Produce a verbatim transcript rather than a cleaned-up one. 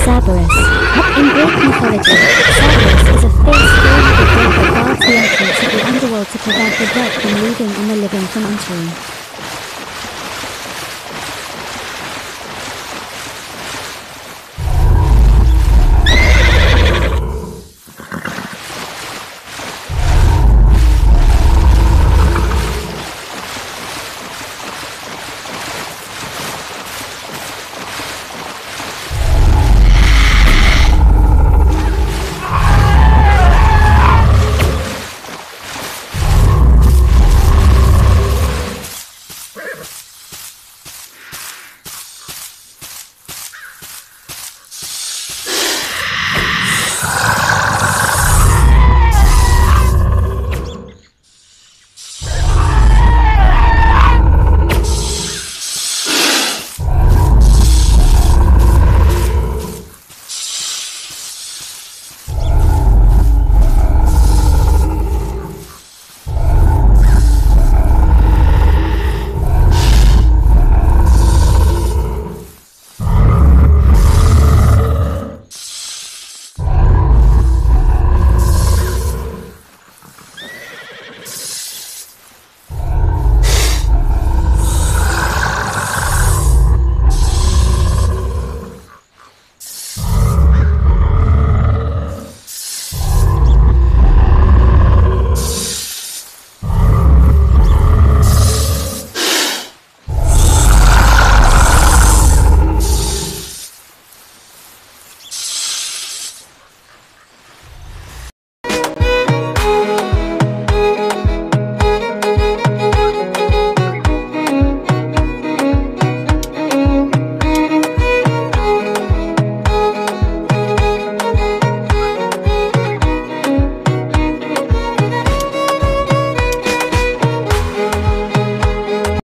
Cerberus. In Greek mythology, Cerberus is a fierce four-headed god that guards the entrance of the underworld to prevent the dead from leaving and the living from entering.